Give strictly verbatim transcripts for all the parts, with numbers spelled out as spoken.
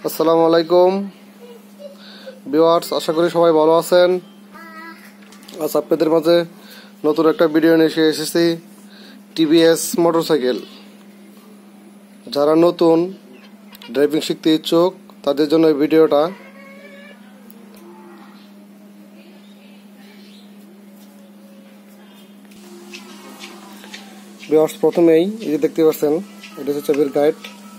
আসসালামু আলাইকুম ভিউয়ার্স, আশা করি সবাই ভালো আছেন। আজ আপনাদের মাঝে নতুন একটা ভিডিও নিয়ে এসেছি। টিভিএস মোটরসাইকেল, যারা নতুন ড্রাইভিং শিখতে ইচ্ছুক তাদের জন্য এই ভিডিওটা। ভিউয়ার্স, প্রথমেই এই যে দেখতে পাচ্ছেন, এটা হচ্ছে চাবির গাইড।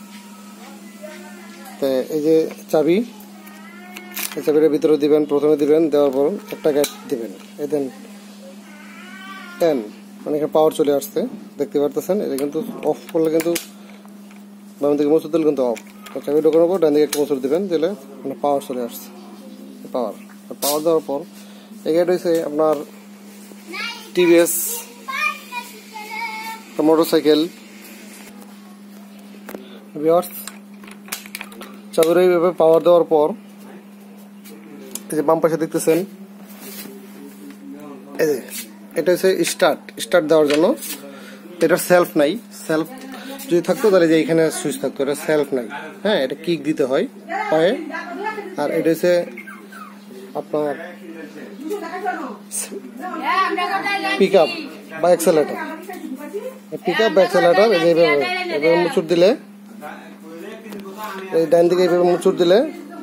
এই যে চাবি, এই চাবিটার ভিতরে দিবেন, প্রথমে দিবেন, দেওয়ার পর একটা গাইড দিবেন। এই দেন টেন, মানে এখানে পাওয়ার চলে আসছে, দেখতে পারতেছেন। এটা কিন্তু অফ করলে কিন্তু বাম দিকে মোচড় দিলে কিন্তু অফ। চাবি ঢোকানোর পর ডান দিকে একটা মোচড় দিবেন, দিলে মানে পাওয়ার চলে আসছে। পাওয়ার পাওয়ার দেওয়ার পর এই গাইড হয়েছে আপনার টিভিএস মোটরসাইকেল। ভিউয়ার্স, চাবির এইভাবে পাওয়ার দেওয়ার পর এই যে বাম পাশে দেখতেছেন, এই যে এটা হচ্ছে স্টার্ট স্টার্ট দেওয়ার জন্য। এটা সেলফ নাই, সেলফ যদি থাকতো তাহলে যে এখানে সুইচ থাকতো, এটা সেলফ নাই। হ্যাঁ, এটা কিক দিতে হয় পায়ে। আর এটা হচ্ছে আপনার পিক আপ বা অ্যাক্সেলেটর। পিক আপ বা অ্যাক্সেলেটর এই যে এইভাবে এভাবে মুচুর দিলে, এই ডান দিকে এইভাবে মুচুর দিলে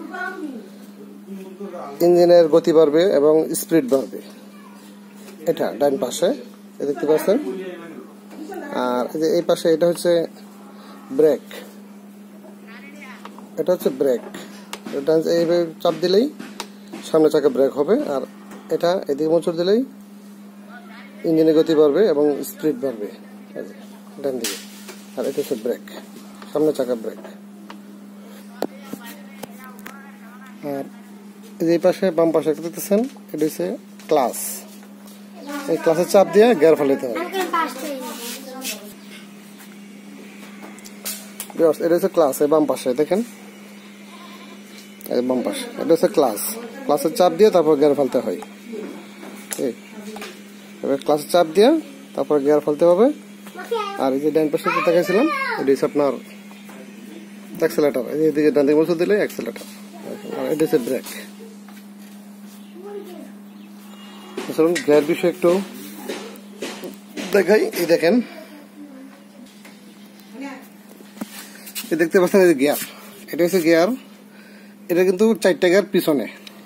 ইঞ্জিনের গতি বাড়বে এবং স্পিড বাড়বে। এটা ডান পাশে দেখতে পাচ্ছেন। আর এই যে এই পাশে এটা হচ্ছে ব্রেক, এটা হচ্ছে ব্রেক। এইভাবে চাপ দিলেই সামনে চাকা ব্রেক হবে। আর এটা এদিকে মোচড় দিলেই ইঞ্জিনের গতি বাড়বে এবং স্পিড বাড়বে ডান দিকে। আর এটা হচ্ছে ব্রেক, সামনে চাকা ব্রেক। আর এই পাশে বাম পাশে দেখতেছেন, এটা হচ্ছে ক্লাস। এই ক্লাসের চাপ দিয়ে গিয়ার ফেলাতে হবে। এটা হচ্ছে ক্লাস, এই বাম পাশে দেখেন, এই বাম পাশে এটা হচ্ছে ক্লাস। ক্লাসের চাপ দিয়ে তারপর গিয়ার ফেলতে হয়। এবার ক্লাসের চাপ দিয়ে তারপর গিয়ার ফেলতে হবে। আর এই যে ডান পাশে দেখাইছিলাম, এটা হচ্ছে আপনার অ্যাক্সেলেটর। এইদিকে ডান দিকে মোচড় দিলে অ্যাক্সেলেটর। আর এটা হচ্ছে ব্রেক। চলুন গিয়ার বিষয়ে একটু দেখাই। এই দেখেন, এই দেখতে পাচ্ছেন এই যে গিয়ার, এটা হচ্ছে গিয়ার। এটা কিন্তু চারটা গিয়ার পিছনে,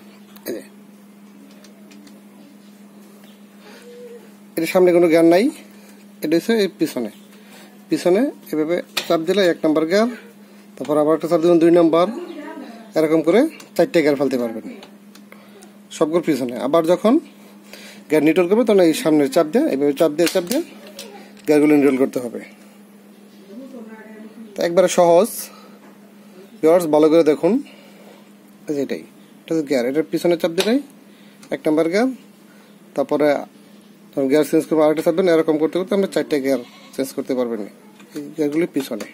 এটা সামনে কোনো গিয়ার নাই। এটা হচ্ছে এই পিছনে পিছনে এভাবে চাপ দিলে এক নম্বর গিয়ার, তারপর আবার একটা চাপ দিলেন দুই নম্বর, এরকম করে চারটে গিয়ার ফেলতে পারবেন সবগুলো পিছনে। আবার যখন গিয়ার নিউট্রাল করবে তখন এই সামনের চাপ দিয়ে এইভাবে চাপ দিয়ে চাপ দিয়ে গিয়ারগুলো নিউট্রাল করতে হবে। একবারে সহজ। ভিউয়ার্স, ভালো করে দেখুন, এটাই এটা হচ্ছে গিয়ার। এটার পিছনে চাপ দিলেই এক নম্বর গিয়ার, তারপরে যখন গিয়ার চেঞ্জ করবো আরেকটা চাপবেন। এরকম করতে করতে আমরা চারটে গিয়ার চেঞ্জ করতে পারবেন এই গিয়ারগুলি পিছনে।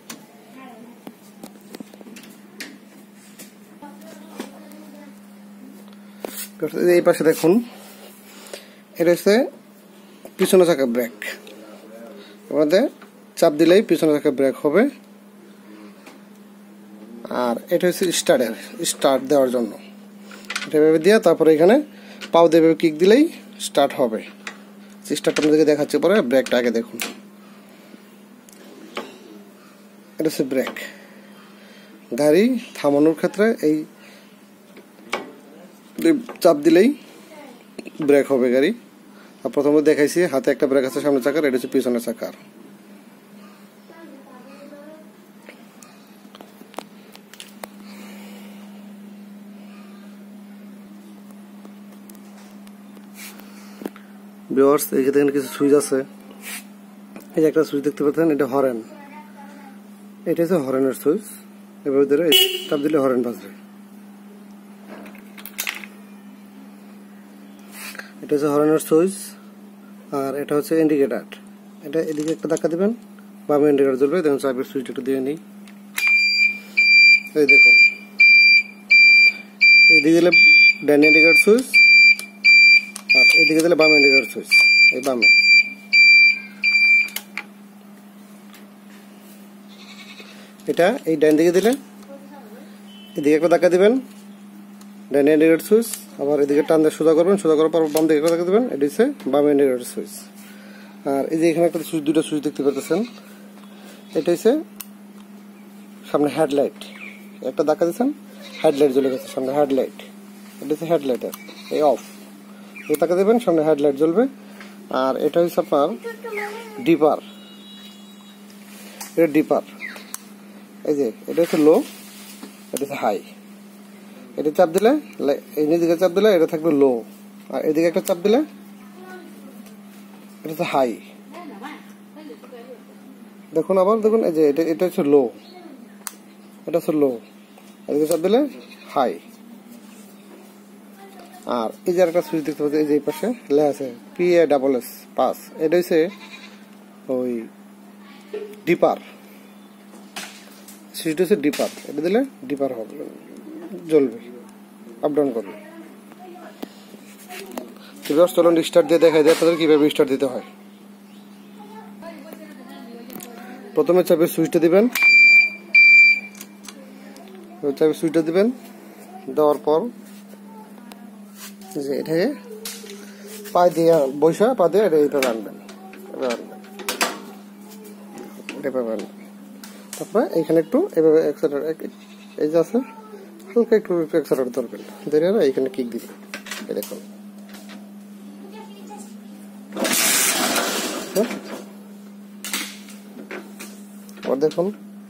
এই পাশে দেখুন, এটা হচ্ছে পিছনে চাকা ব্রেক। আমাদের চাপ দিলেই পিছনে চাকা ব্রেক হবে। আর এটা হচ্ছে স্টার্টের, স্টার্ট দেওয়ার জন্য এটা ভেবে দিয়ে তারপরে এখানে পাও দিয়ে কিক দিলেই স্টার্ট হবে। স্টার্ট আপনাদেরকে দেখাচ্ছে পরে, ব্রেকটা আগে দেখুন। এটা হচ্ছে ব্রেক। গাড়ি থামানোর ক্ষেত্রে এই চাপ দিলেই ব্রেক হবে গাড়ি। আর প্রথমে দেখাইছি হাতে একটা ব্রেক আছে সামনে চাকার, এটা হচ্ছে পিছনের চাকার। ভিউয়ার্স, এই যে দেখেন কিছু সুইচ আছে। এই যে একটা সুইচ দেখতে পাচ্ছেন, এটা হরেন। এটা হচ্ছে হরেনের সুইচ। এভাবে ধরে চাপ দিলে হরেন বাজবে। এটা হচ্ছে হরেনের সুইচ। আর এটা হচ্ছে ইন্ডিকেটার। এটা এদিকে একটা ধাক্কা দিবেন, বামে ইন্ডিকেটার জ্বলবে। দেখুন চাপের সুইচ একটু দিয়ে নিই। এই দেখুন, এদিকে দিলে ডান ইন্ডিকেটার সুইচ, আর এদিকে দিলে বামে ইন্ডিকেটার সুইচ। এই বামে এটা, এই ডান দিকে দিলে এদিকে একটা ধাক্কা দিবেন, ডান ইন্ডিকেটর সুইচ। আবার এদিকে টান দিয়ে সোজা করবেন, সোজা করার পর বাম দিকে একটা ধাক্কা দিবেন, এটি হচ্ছে বাম ইন্ডিকেটর সুইচ। আর এই যে এখানে একটা সুইচ, দুটো সুইচ দেখতে পাচ্ছেন, এটা হচ্ছে সামনে হেডলাইট। একটা ধাক্কা দিচ্ছেন, হেডলাইট জ্বলে গেছে, সামনে হেডলাইট। এটা হচ্ছে হেডলাইটের এই অফ, এই ধাক্কা দেবেন, সামনে হেডলাইট জ্বলবে। আর এটা হচ্ছে আপনার ডিপার, এটা ডিপার। এই যে এটা হচ্ছে লো, এটা হচ্ছে হাই। এটা চাপ দিলে, এই দিকে চাপ দিলে এটা থাকবে লো, আর এদিকে একটা চাপ দিলে এটা হচ্ছে হাই। দেখুন আবার দেখুন, এই যে এটা এটা হচ্ছে লো, এটা হচ্ছে লো, এদিকে চাপ দিলে হাই। আর এই যে একটা সুইচ দেখতে পাচ্ছি, এই যে এই পাশে লেখা আছে P A double S pass, এটা হচ্ছে ওই ডিপার সুইচটা হচ্ছে ডিপার। এটা দিলে ডিপার হবে, জ্বলবে, আপ ডাউন করবে। চলুন স্টার্ট দিয়ে দেখাই যায় আপনাদের কিভাবে স্টার্ট দিতে হয়। প্রথমে চাপের সুইচটা দিবেন, চাপের সুইচটা দিবেন, দেওয়ার পর যে এটাকে পা দিয়ে বৈশা পা দিয়ে এটা এইভাবে আনবেন, এভাবে আনবেন, এভাবে আনবেন। তারপরে এইখানে একটু এভাবে এক্সেলারেটর, এই যে আছে হালকা একটু একটু এক্সেলারেটর ধরবেন, ধরে না এইখানে কিক দিবেন। এই দেখুন, আবার দেখুন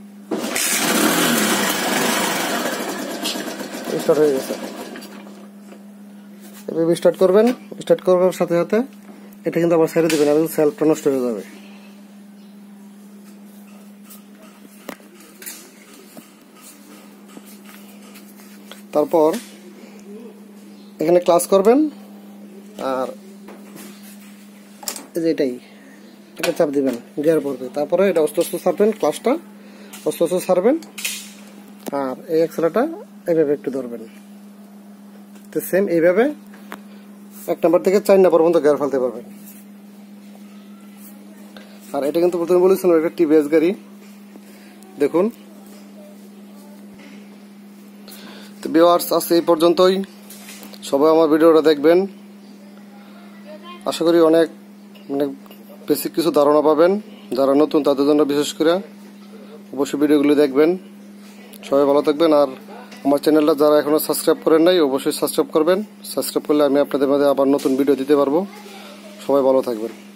স্টার্ট হয়ে গেছে। এভাবে স্টার্ট করবেন, স্টার্ট করার সাথে সাথে এটা কিন্তু আবার ছেড়ে দিবেন, আর সেলফটা নষ্ট হয়ে যাবে। তারপর এখানে ক্লাস করবেন, আর এই যে এটাই এটা চাপ দিবেন, গিয়ার পড়বে। তারপরে এটা আস্তে আস্তে ছাড়বেন, ক্লাসটা আস্তে আস্তে ছাড়বেন, আর এই এক্সেলারটা এইভাবে একটু ধরবেন। তো সেম এইভাবে এক নাম্বার থেকে চার নাম্বার পর্যন্ত গিয়ার ফেলতে পারবেন। আর এটা কিন্তু প্রথমে বলেছিলাম এটা টিভিএস গাড়ি। দেখুন, তো ভিউয়ার্স আছে এই পর্যন্তই। সবাই আমার ভিডিওটা দেখবেন, আশা করি অনেক মানে বেসিক কিছু ধারণা পাবেন। যারা নতুন তাদের জন্য বিশেষ করে অবশ্যই ভিডিওগুলি দেখবেন। সবাই ভালো থাকবেন। আর আমার চ্যানেলটা যারা এখনো সাবস্ক্রাইব করেন নাই অবশ্যই সাবস্ক্রাইব করবেন। সাবস্ক্রাইব করলে আমি আপনাদের মধ্যে আবার নতুন ভিডিও দিতে পারবো। সবাই ভালো থাকবেন।